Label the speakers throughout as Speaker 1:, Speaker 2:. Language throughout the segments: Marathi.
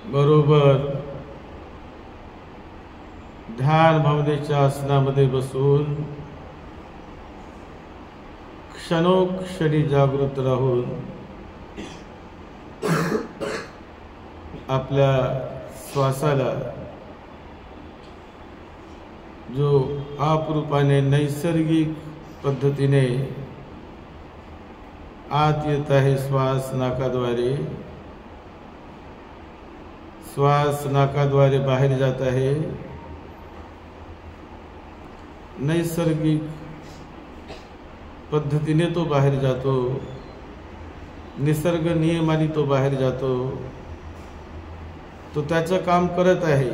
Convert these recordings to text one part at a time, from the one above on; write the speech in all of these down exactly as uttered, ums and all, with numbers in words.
Speaker 1: बरोबर ध्यान भावनेच्या आसनामध्ये बसून क्षणोक्षणी जागृत राहून आपल्या श्वासाला जो आपरूपाने नैसर्गिक पद्धतीने आत येत आहे, श्वास नाकाद्वारे, श्वास नाकाद्वारे बाहेर जात आहे, नैसर्गिक पद्धतीने तो बाहेर जातो, निसर्ग नियमाने तो बाहेर जातो, तो त्याचं काम करत आहे।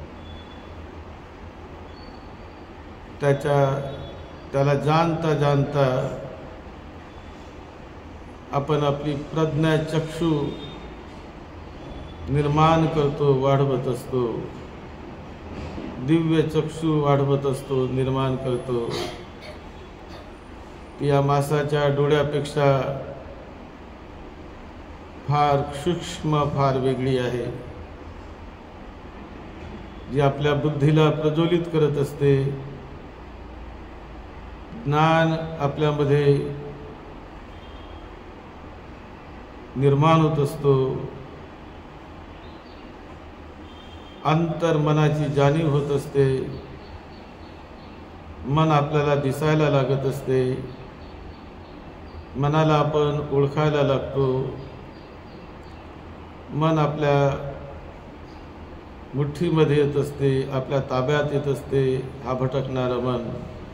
Speaker 1: त्याच्या त्याला जाणता जाणता आपण आपली प्रज्ञा चक्षु निर्माण करतो, वाढवत असतो, दिव्य चक्षु वाढवत असतो, निर्माण करतो। या मासाच्या डोळ्यापेक्षा फार सूक्ष्म, फार वेगळी आहे, जी आपल्या बुद्धीला प्रज्वलित करत असते, ज्ञान आपल्यामध्ये निर्माण होत असतो, अंतर्मनाची जाणीव होत असते, मन आपल्याला दिसायला लागत असते, मनाला आपण ओळखायला लागतो, मन आपल्या मुठ्ठीमध्ये येत असते, आपल्या ताब्यात येत असते। हा भटकणारं मन,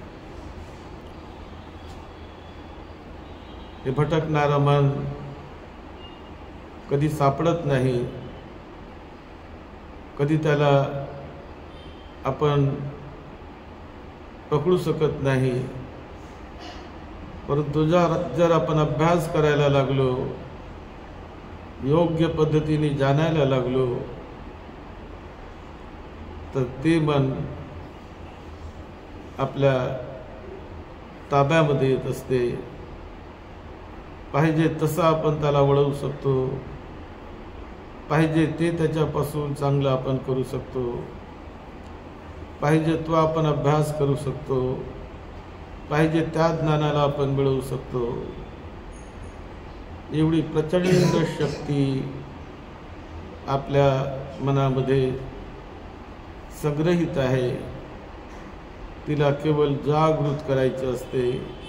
Speaker 1: हे भटकणारं मन कधी सापडत नाही, कधी त्याला आपण पकडू शकत नाही। परंतु जर जर आपण अभ्यास करायला लागलो, योग्य पद्धतीने जाणायला लागलो, तर ते मन आपल्या ताब्यामध्ये येत असते। पाहिजे तसं आपण त्याला वळवू शकतो, पाहिजे ते त्याच्यापासून चांगलं आपण करू शकतो, पाहिजे तो आपण अभ्यास करू शकतो, पाहिजे त्या ज्ञानाला आपण मिळवू शकतो। एवढी प्रचंड शक्ती आपल्या मनामध्ये संग्रहित आहे, तिला केवळ जागृत करायचं असते,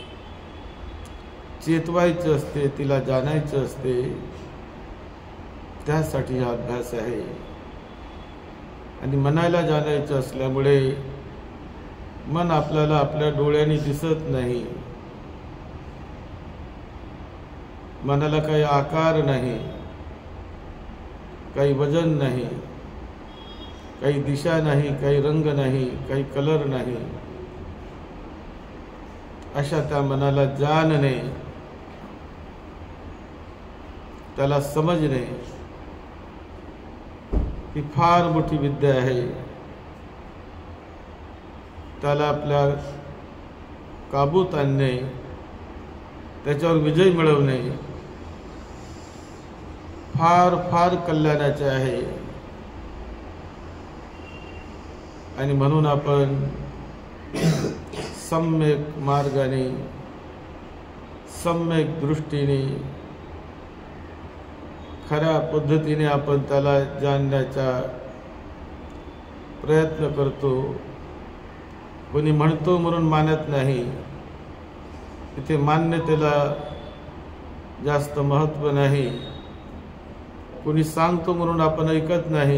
Speaker 1: चेतवायचं असते, तिला जाणायचं असते। त्यासाठी हा अभ्यास आहे। आणि मनाला जाणायचं असल्यामुळे मन आपल्याला आपल्या डोळ्यांनी दिसत नाही, मनाला काही आकार नाही, काही वजन नाही, काही दिशा नाही, काही रंग नाही, काही कलर नाही। अशा त्या मनाला जाणणे, त्याला समजणे, ही फार मोठी विद्या आहे। त्याला आपल्या काबूत आणणे, त्याच्यावर विजय मिळवणे फार फार कल्याणाचे आहे। आणि म्हणून आपण सम्यक मार्गाने, सम्यक दृष्टीने, खऱ्या पद्धतीने आपण त्याला जाणण्याचा प्रयत्न करतो। कोणी म्हणतो म्हणून मानत नाही, इथे मान्यतेला जास्त महत्त्व नाही, कोणी सांगतो म्हणून आपण ऐकत नाही,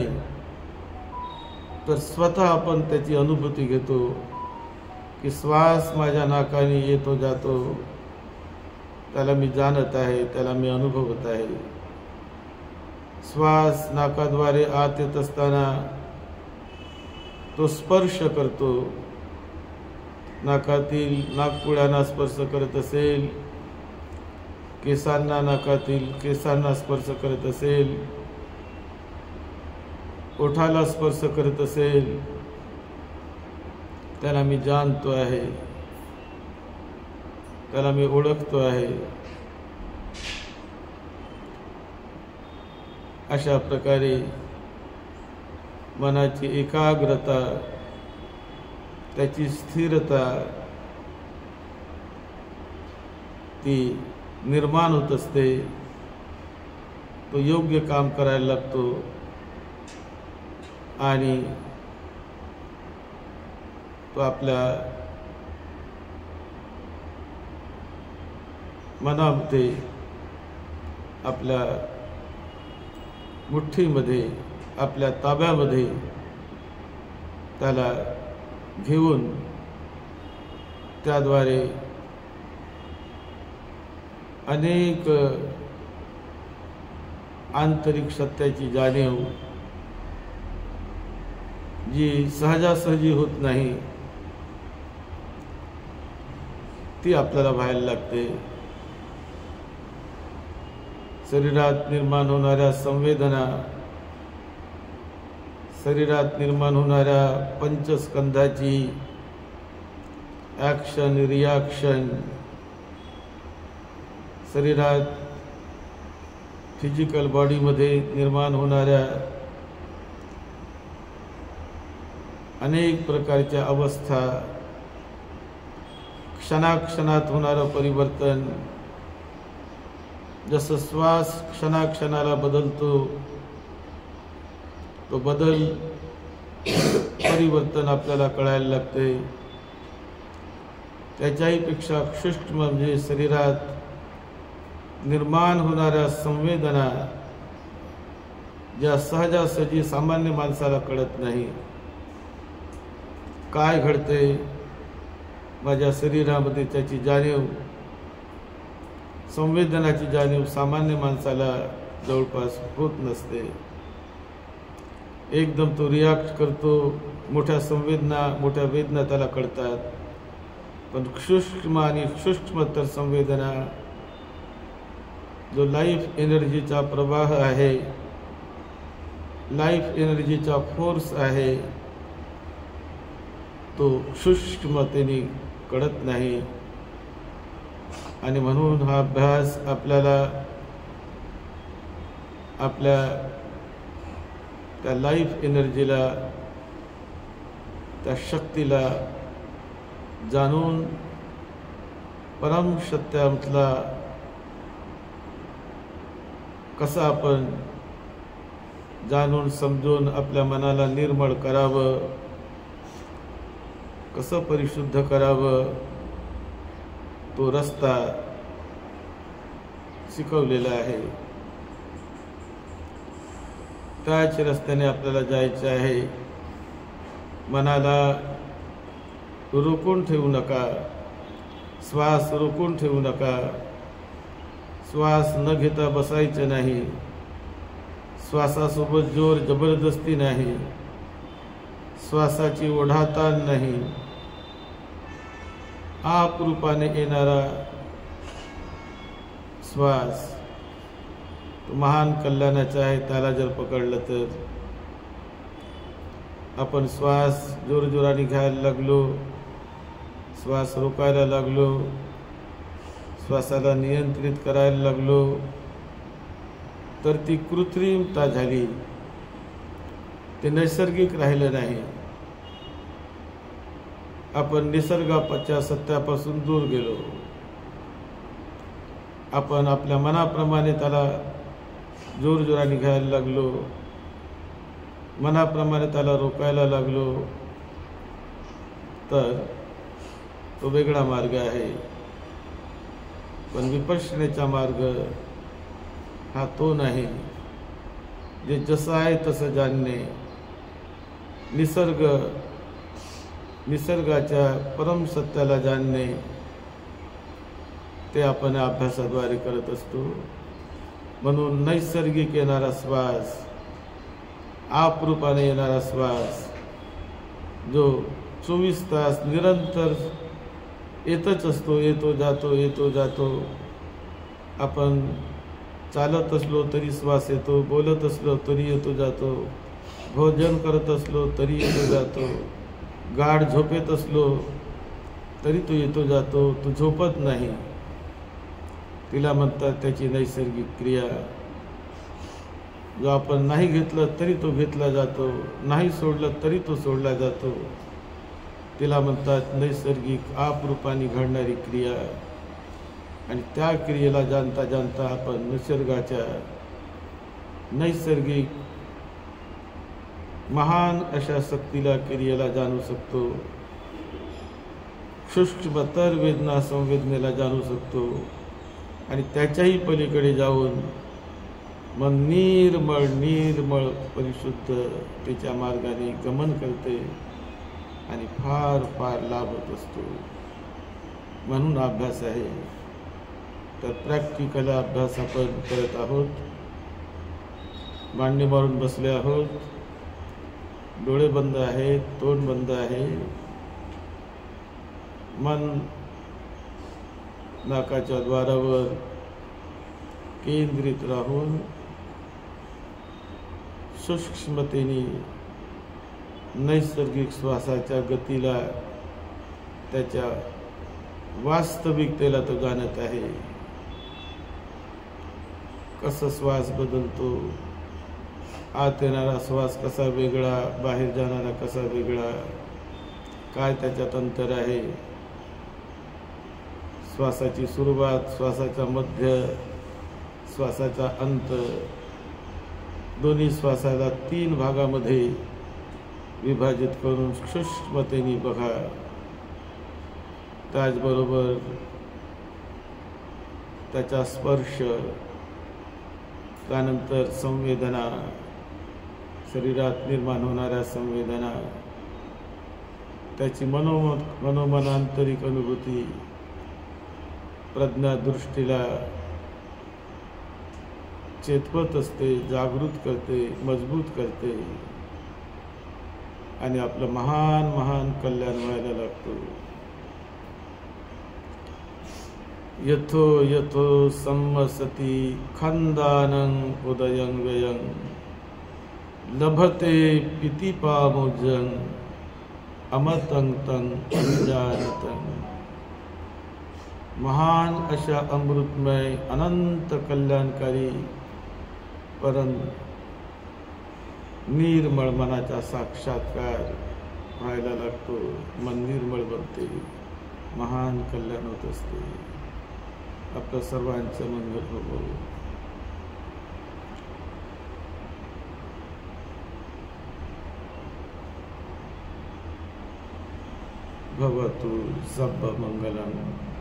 Speaker 1: तर स्वतः आपण त्याची अनुभूती घेतो की श्वास माझ्या नाकाने येतो जातो, त्याला मी जाणत आहे, त्याला मी अनुभवत आहे। श्वास नाकाद्वारे आत येत असताना तो स्पर्श करतो, नाकातील नाकपुड्यांना स्पर्श करत असेल, केसांना, नाकातील केसांना स्पर्श करत असेल, ओठाला स्पर्श करत असेल, त्याला मी जाणतो आहे, त्याला मी ओळखतो आहे। अशा प्रकारे मनाची एकाग्रता, त्याची स्थिरता ती निर्माण होत असते. तो योग्य काम करायला लागतो आणि तो आपल्या मनामध्ये, आपल्या मुठ्ठीमध्ये, आपल्या ताब्यामध्ये त्याला घेऊन त्याद्वारे अनेक आंतरिक सत्याची जाणीव जी सहजासहजी होत नाही ती आपल्याला व्हायला लागते. शरीरात निर्माण होणाऱ्या संवेदना, शरीरात निर्माण होणाऱ्या पंचस्कंधाची ॲक्शन रिॲक्शन, शरीरात फिजिकल बॉडीमध्ये निर्माण होणाऱ्या अनेक प्रकारच्या अवस्था, क्षणाक्षणात होणारं परिवर्तन, जसं श्वास क्षणाक्षणाला बदलतो, तो बदल परिवर्तन आपल्याला कळायला लागते. त्याच्याही पेक्षा सूक्ष्म म्हणजे शरीरात निर्माण होणाऱ्या संवेदना, ज्या सहजासहजी सामान्य माणसाला कळत नाही. काय घडते माझ्या शरीरामध्ये त्याची जाणीव, संवेदनाची जाणीव सामान्य माणसाला जवळपास होत नसते. एकदम तो रिॲक्ट करतो, मोठ्या संवेदना, मोठ्या वेदना त्याला कळतात. पण सूक्ष्म आणि सूक्ष्मतर संवेदना, जो लाईफ एनर्जीचा प्रवाह आहे, लाईफ एनर्जीचा फोर्स आहे, तो सूक्ष्मतेने कळत नाही. आणि म्हणून हा अभ्यास आपल्याला आपल्या त्या लाईफ एनर्जीला, त्या शक्तीला जाणून परम सत्यामधला कसं आपण जाणून समजून आपल्या मनाला निर्मळ करावं, कसं परिशुद्ध करावं, तो रस्ता शिकवलेला आहे. त्याच रस्त्याने आपल्याला जायचं आहे. मनाला रोखून ठेवू नका, श्वास रोखून ठेवू नका, श्वास न घेता बसायचं नाही, श्वासासोबत जोर जबरदस्ती नाही, श्वासाची ओढाताण नाही. आपरूपाने येणारा श्वास तो महान कल्याणाचा आहे. त्याला जर पकडलं तर आपण श्वास जोरजोराने घ्यायला लागलो, श्वास रोकायला लागलो, श्वासाला नियंत्रित करायला लागलो, तर ती कृत्रिमता झाली, ते नैसर्गिक राहिलं नाही. आपण निसर्गाच्या सत्यापासून दूर गेलो. आपण आपल्या मनाप्रमाणे त्याला जोरजोराने घ्यायला लागलो, मनाप्रमाणे त्याला रोकायला लागलो, तर तो वेगळा मार्ग आहे. पण विपश्यनेचा मार्ग हा तो नाही, जे जसं आहे तसं जाणणे, निसर्ग निसर्गाच्या परम सत्याला जाणणे, ते आपण अभ्यासाद्वारे करत असतो. म्हणून नैसर्गिक येणारा श्वास, आपरूपाने येणारा श्वास, जो चोवीस तास निरंतर येतच असतो, येतो जातो येतो जातो. आपण चालत असलो तरी श्वास येतो, बोलत असलो तरी येतो जातो, भोजन करत असलो तरी येतो जातो, गाढ झोपेत असलो तरी तो येतो जातो. तो झोपत नाही, तिला म्हणतात त्याची नैसर्गिक क्रिया. जो आपण नाही घेतलं तरी तो घेतला जातो, नाही सोडलं तरी तो सोडला जातो. तिला म्हणतात नैसर्गिक आपरूपाने घडणारी क्रिया. आणि त्या क्रियेला जाणता जाणता आपण निसर्गाच्या नैसर्गिक महान अशा शक्तीला, क्रियेला जाणू शकतो. सूक्ष्मतर वेदना संवेदनेला जाणू शकतो. आणि त्याच्याही पलीकडे जाऊन मन निर्मळ निर्मळ परिशुद्ध त्याच्या मार्गाने गमन करते आणि फार फार लाभ होत असतो. म्हणून अभ्यास आहे. तर प्रॅक्टिकल अभ्यास आपण करत आहोत. मांडी मारून बसले आहोत. डोळे बंद आहेत, तोंड बंद आहे. मन नाकाच्या द्वारावर केंद्रित राहून सूक्ष्मतेने नैसर्गिक श्वासाच्या गतीला, त्याच्या वास्तविकतेला तो जाणत आहे. कसा श्वास बदलतो, आत येणारा श्वास कसा वेगळा, बाहेर जाणारा कसा वेगळा, काय त्याच्यात अंतर आहे. श्वासाची सुरुवात, श्वासाचा मध्य, श्वासाचा अंत, दोन्ही श्वासाला तीन भागामध्ये विभाजित करून सूक्ष्मतेने बघा. त्याचबरोबर त्याचा स्पर्श, त्यानंतर संवेदना, शरीरात निर्माण होणाऱ्या संवेदना, त्याची मनो मनोमनांतरिक अनुभूती प्रज्ञादृष्टीला चेतवत असते, जागृत करते, मजबूत करते आणि आपलं महान महान कल्याण व्हायला लागतो. यथो यथो संवसति खंदानं उदयं व्ययं लभते पितिपामुजं अमतं तं अजानतं. महान अशा अमृतमय अनंत कल्याणकारी परम निर्मळ मनाचा साक्षात्कार व्हायला लागतो. मन निर्मळ बनते, महान कल्याण होत असते. आपलं सर्वांचं मंगल हो. भवतु सब्ब मंगलम्.